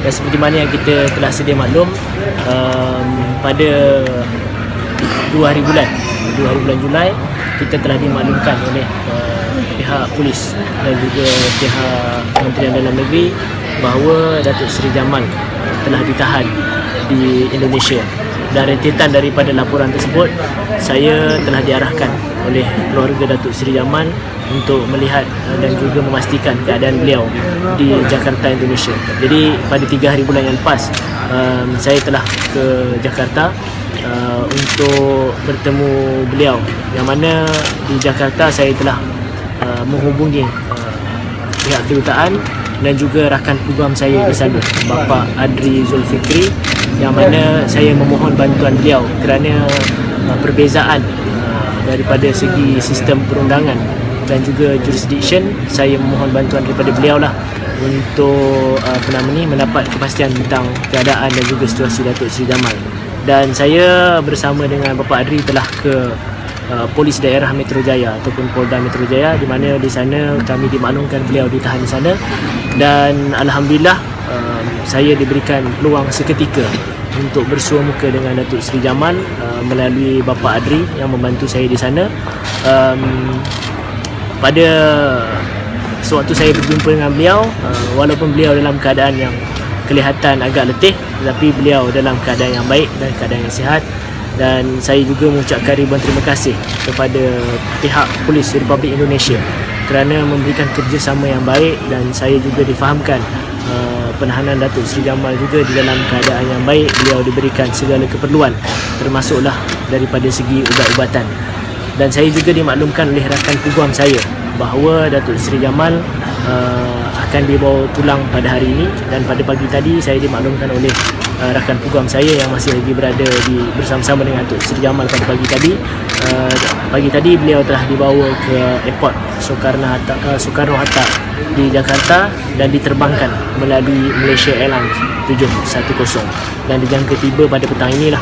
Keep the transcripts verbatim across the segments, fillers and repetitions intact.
Dan seperti mana yang kita telah sedia maklum, um, pada dua hari bulan dua hari bulan Julai kita telah dimaklumkan oleh uh, pihak polis dan juga pihak Kementerian Dalam Negeri bahawa Datuk Seri Jamal uh, telah ditahan di Indonesia. Dan rentetan daripada laporan tersebut, saya telah diarahkan oleh keluarga Datuk Seri Jamal untuk melihat dan juga memastikan keadaan beliau di Jakarta, Indonesia. Jadi pada tiga hari bulan yang lepas, um, saya telah ke Jakarta uh, untuk bertemu beliau, yang mana di Jakarta saya telah uh, menghubungi uh, pihak kedutaan dan juga rakan program saya di sana, Bapa Adri Zulfikri, yang mana saya memohon bantuan beliau kerana uh, perbezaan uh, daripada segi sistem perundangan dan juga jurisdiction. Saya memohon bantuan daripada beliau lah untuk uh, apa nama ni, mendapat kepastian tentang keadaan dan juga situasi Datuk Seri Jamal. Dan saya bersama dengan Bapa Adri telah ke uh, Polis Daerah Metro Jaya ataupun Polda Metro Jaya, di mana di sana kami dimaklumkan beliau ditahan di sana. Dan alhamdulillah uh, saya diberikan peluang seketika untuk bersua muka dengan Datuk Seri Jamal uh, melalui Bapa Adri yang membantu saya di sana. Um, pada sewaktu saya berjumpa dengan beliau, uh, walaupun beliau dalam keadaan yang kelihatan agak letih, tetapi beliau dalam keadaan yang baik dan keadaan yang sihat. Dan saya juga mengucapkan ribuan terima kasih kepada pihak Polis Republik Indonesia kerana memberikan kerjasama yang baik, dan saya juga difahamkan uh, penahanan Datuk Seri Jamal juga di dalam keadaan yang baik. Beliau diberikan segala keperluan, termasuklah daripada segi ubat-ubatan. Dan saya juga dimaklumkan oleh rakan peguam saya bahawa Datuk Seri Jamal uh, akan dibawa pulang pada hari ini. Dan pada pagi tadi saya dimaklumkan oleh uh, rakan peguam saya yang masih lagi berada di bersama-sama dengan Datuk Seri Jamal pada pagi tadi. Uh, pagi tadi beliau telah dibawa ke airport Soekarno-Hatta, uh, Soekarno-Hatta di Jakarta dan diterbangkan melalui Malaysia Airlines tujuh satu kosong, dan dijangka tiba pada petang inilah.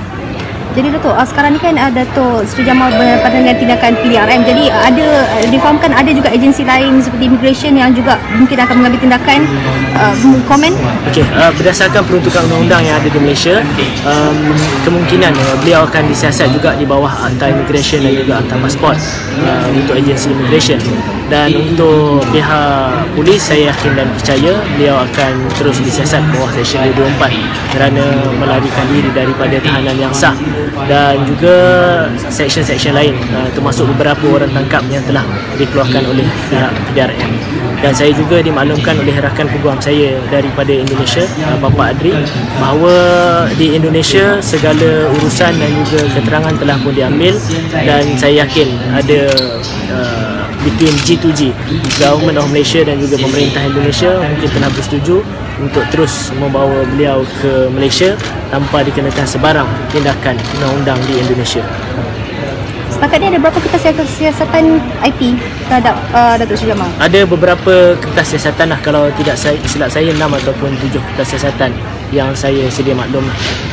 Jadi Datuk, uh, sekarang ni kan uh, Datuk Seri Jamal berhadapan dengan tindakan K L I A. Jadi uh, ada uh, difahamkan ada juga agensi lain seperti immigration yang juga mungkin akan mengambil tindakan. uh, Komen? Okey, uh, berdasarkan peruntukan undang-undang yang ada di Malaysia, um, kemungkinan uh, beliau akan disiasat juga di bawah Akta Immigration dan juga Akta Pasport uh, untuk agensi immigration. Dan untuk pihak polis, saya yakin dan percaya beliau akan terus disiasat bawah Seksyen dua puluh empat kerana melarikan diri daripada tahanan yang sah, dan juga seksyen-seksyen lain, uh, termasuk beberapa orang tangkap yang telah dikeluarkan oleh pihak K L I A. Dan saya juga dimaklumkan oleh rakan peguam saya daripada Indonesia, uh, Bapa Adri, bahawa di Indonesia segala urusan dan juga keterangan telah pun diambil, dan saya yakin ada uh, between G to G, Government of Malaysia dan juga pemerintah Indonesia mungkin telah bersetuju untuk terus membawa beliau ke Malaysia tanpa dikenakan sebarang tindakan undang-undang di Indonesia. Setakat ni ada berapa kertas siasatan I P terhadap uh, Datuk Seri Jamal? Ada beberapa kertas siasatan lah, kalau tidak saya, silap saya enam ataupun tujuh kertas siasatan yang saya sedia maklum.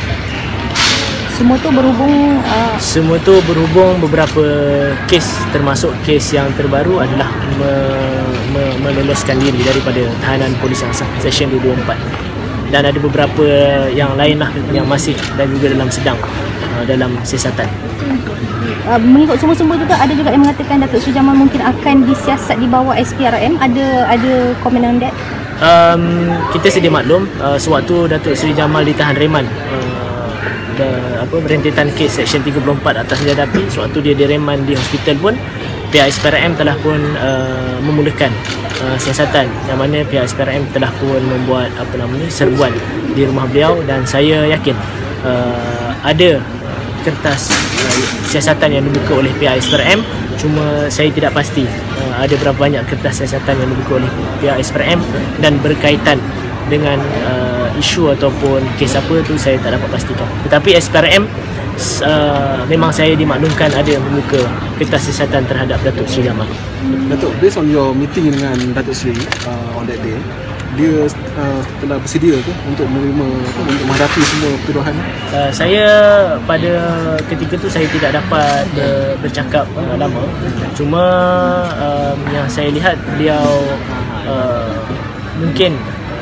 Semua tu berhubung uh... Semua tu berhubung beberapa kes, termasuk kes yang terbaru adalah me, me, meloloskan diri daripada tahanan polis yang sah, Seksyen dua puluh empat. Dan ada beberapa yang lain lah yang masih dan juga dalam sedang uh, dalam siasatan. Uh, mengikut sumber-sumber juga ada juga yang mengatakan Datuk Seri Jamal mungkin akan disiasat di bawah S P R M. Ada ada komen on that? Um, kita sedia maklum uh, sewaktu Datuk Seri Jamal ditahan reman uh, Uh, apa rentetan kes Seksyen tiga puluh empat atas senjata api, sewaktu dia direman di hospital pun pihak S P R M telah pun uh, memulakan uh, siasatan, yang mana pihak S P R M telah pun membuat apa namanya serbuan di rumah beliau. Dan saya yakin uh, ada kertas uh, siasatan yang dibuka oleh pihak S P R M, cuma saya tidak pasti uh, ada berapa banyak kertas siasatan yang dibuka oleh pihak S P R M dan berkaitan dengan uh, isu ataupun kes apa tu saya tak dapat pastikan. Tetapi S P R M uh, memang saya dimaklumkan ada membuka kertas siasatan terhadap Datuk Seri Jamal. Datuk, based on your meeting dengan Datuk Seri uh, on that day, dia uh, telah bersedia ke untuk menerima apa, untuk menghadapi semua tuduhan? Uh, saya pada ketika tu saya tidak dapat uh, bercakap uh, lama. Cuma uh, yang saya lihat beliau uh, mungkin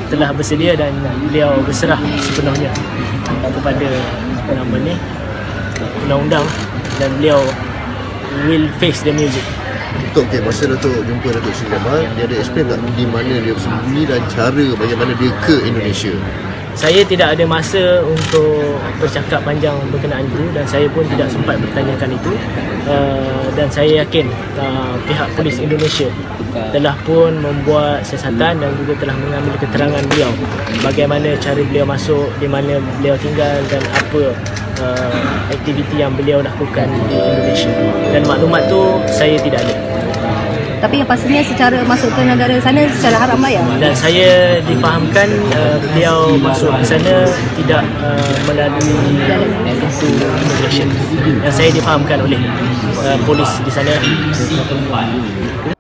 telah bersedia dan beliau berserah sepenuhnya kepada apa nama ni undang-undang dan beliau will face the music. Datuk, okay, masa Datuk jumpa Datuk Seri Jamal, dia ada explain tak di mana dia bersembunyi dan cara bagaimana dia ke Indonesia? Saya tidak ada masa untuk bercakap panjang berkenaan itu dan saya pun tidak sempat bertanyakan itu, uh, dan saya yakin uh, pihak polis Indonesia telah pun membuat siasatan dan juga telah mengambil keterangan beliau bagaimana cara beliau masuk, di mana beliau tinggal dan apa uh, aktiviti yang beliau lakukan di Indonesia, dan maklumat tu saya tidak ada. Tapi yang pastinya secara masuk ke negara sana secara haram lah ya. Dan saya difahamkan uh, beliau masuk ke sana tidak uh, melalui pintu immigration yang saya difahamkan oleh uh, polis di sana.